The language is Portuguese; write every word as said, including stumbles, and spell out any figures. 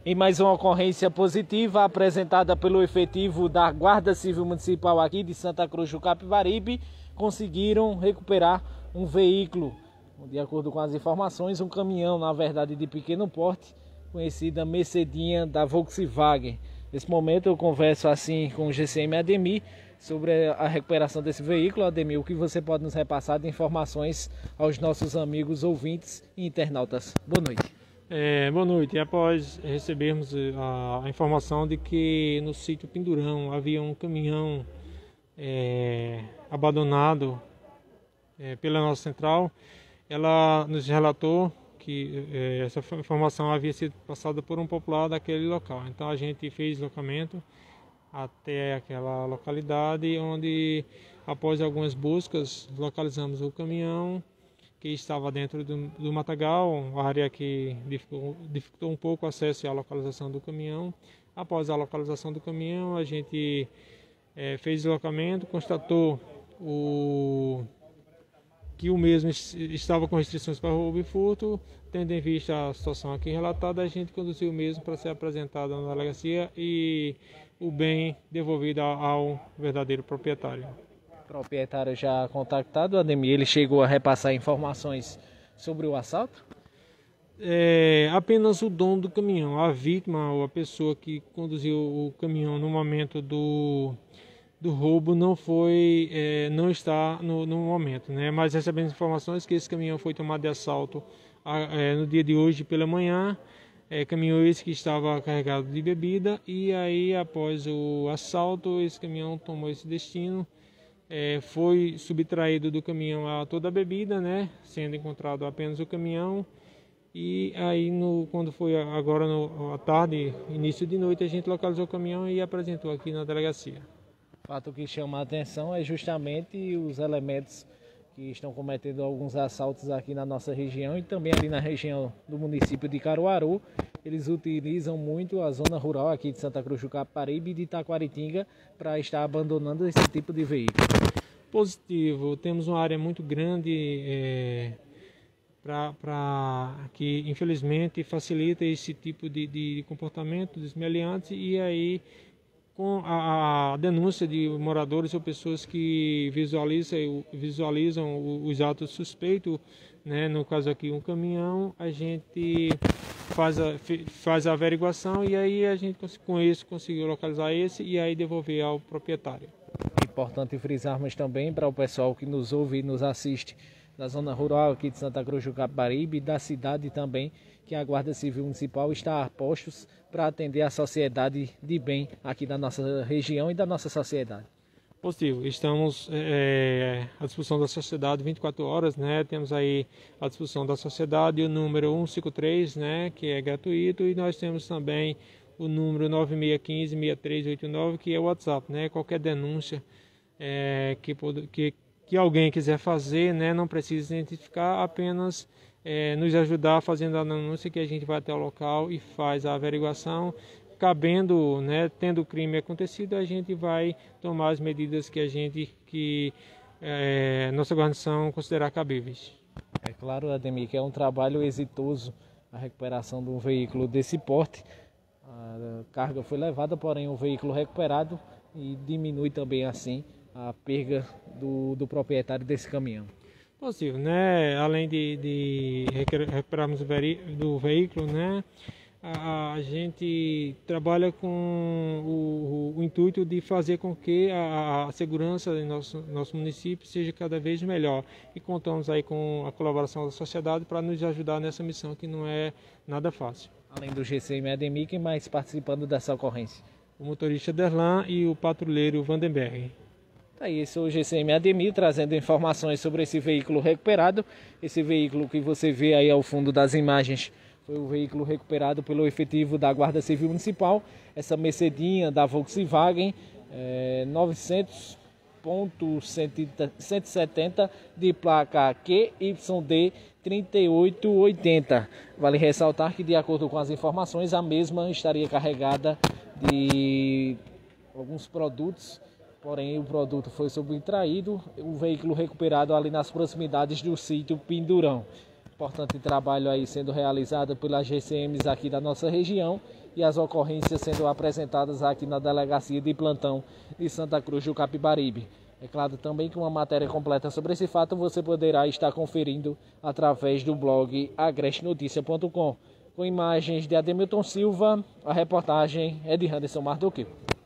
Em mais uma ocorrência positiva apresentada pelo efetivo da Guarda Civil Municipal aqui de Santa Cruz do Capibaribe, conseguiram recuperar um veículo, de acordo com as informações, um caminhão, na verdade, de pequeno porte, conhecida Mercedinha da Volkswagen. Nesse momento eu converso assim com o G C M Ademir sobre a recuperação desse veículo. Ademir, o que você pode nos repassar de informações aos nossos amigos ouvintes e internautas? Boa noite. É, boa noite. E após recebermos a, a informação de que no sítio Pindurão havia um caminhão é, abandonado é, pela nossa central, ela nos relatou que é, essa informação havia sido passada por um popular daquele local. Então a gente fez deslocamento até aquela localidade, onde após algumas buscas localizamos o caminhão que estava dentro do, do matagal, uma área que dificultou, dificultou um pouco o acesso à localização do caminhão. Após a localização do caminhão, a gente é, fez deslocamento, constatou o, que o mesmo estava com restrições para roubo e furto. Tendo em vista a situação aqui relatada, a gente conduziu o mesmo para ser apresentado na delegacia e o bem devolvido ao verdadeiro proprietário. Proprietário já contactado, Ademir, ele chegou a repassar informações sobre o assalto? É, apenas o dono do caminhão, a vítima ou a pessoa que conduziu o caminhão no momento do, do roubo não foi, é, não está no, no momento, né? Mas recebemos informações que esse caminhão foi tomado de assalto é, no dia de hoje pela manhã. É, caminhão esse que estava carregado de bebida e aí após o assalto esse caminhão tomou esse destino. É, foi subtraído do caminhão a toda a bebida, né, sendo encontrado apenas o caminhão. E aí, no, quando foi agora no, à tarde, início de noite, a gente localizou o caminhão e apresentou aqui na delegacia. O fato que chama a atenção é justamente os elementos que estão cometendo alguns assaltos aqui na nossa região e também ali na região do município de Caruaru. Eles utilizam muito a zona rural aqui de Santa Cruz do Capibaribe e de Itaquaritinga para estar abandonando esse tipo de veículo. Positivo, temos uma área muito grande é, para que infelizmente facilita esse tipo de, de comportamento desmeliante e aí com a, a denúncia de moradores ou pessoas que visualizam, visualizam os atos suspeitos, né, no caso aqui um caminhão, a gente faz a, faz a averiguação e aí a gente com isso conseguiu localizar esse e aí devolver ao proprietário. Importante frisarmos também para o pessoal que nos ouve e nos assiste da zona rural aqui de Santa Cruz do Capibaribe e da cidade também, que a Guarda Civil Municipal está a postos para atender a sociedade de bem aqui da nossa região e da nossa sociedade. Positivo, estamos é, à disposição da sociedade vinte e quatro horas, né? Temos aí à disposição da sociedade o número cento e cinquenta e três, né? Que é gratuito, e nós temos também o número nove seis um cinco, seis três oito nove, que é o WhatsApp, né? Qualquer denúncia é, que, que, que alguém quiser fazer, né? Não precisa identificar, apenas é, nos ajudar fazendo a denúncia que a gente vai até o local e faz a averiguação. Cabendo, né, tendo o crime acontecido, a gente vai tomar as medidas que a gente, que é, nossa guarnição considerar cabíveis. É claro, Ademir, que é um trabalho exitoso a recuperação de um veículo desse porte. A carga foi levada, porém o veículo recuperado e diminui também assim a perda do, do proprietário desse caminhão. Possível, né? Além de, de recuperarmos o do veículo, né? A, a gente trabalha com o, o, o intuito de fazer com que a, a segurança do nosso, nosso município seja cada vez melhor. E contamos aí com a colaboração da sociedade para nos ajudar nessa missão que não é nada fácil. Além do G C M Ademir, quem mais participando dessa ocorrência? O motorista Derlan e o patrulheiro Vandenberg. Tá aí, esse é o G C M Ademir trazendo informações sobre esse veículo recuperado. Esse veículo que você vê aí ao fundo das imagens foi o veículo recuperado pelo efetivo da Guarda Civil Municipal. Essa Mercedinha da Volkswagen é, novecentos ponto cento e setenta de placa Q Y D trinta e oito oitenta. Vale ressaltar que, de acordo com as informações, a mesma estaria carregada de alguns produtos, porém o produto foi subtraído, o veículo recuperado ali nas proximidades do sítio Pindurão. Importante trabalho aí sendo realizado pelas G C Ms aqui da nossa região e as ocorrências sendo apresentadas aqui na Delegacia de Plantão de Santa Cruz do Capibaribe. É claro também que uma matéria completa sobre esse fato você poderá estar conferindo através do blog agreste notícia ponto com. Com imagens de Ademilton Silva, a reportagem é de Anderson Mardoqueu.